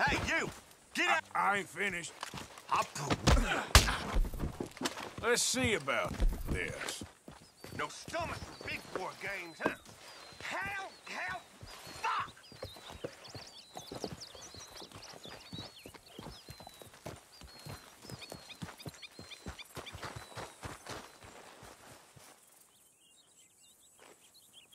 Hey, you! Get out! I ain't finished. Hop. Let's see about this. No stomach for big boy games, huh? How